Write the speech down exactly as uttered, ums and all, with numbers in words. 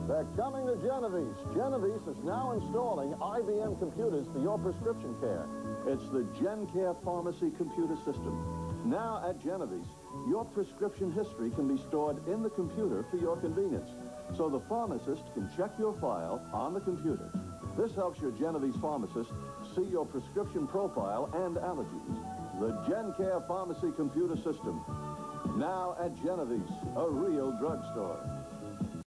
They're coming to Genovese. Genovese is now installing I B M computers for your prescription care. It's the GenCare Pharmacy computer system. Now at Genovese, your prescription history can be stored in the computer for your convenience, so the pharmacist can check your file on the computer. This helps your Genovese pharmacist see your prescription profile and allergies. The GenCare Pharmacy computer system. Now at Genovese, a real drugstore.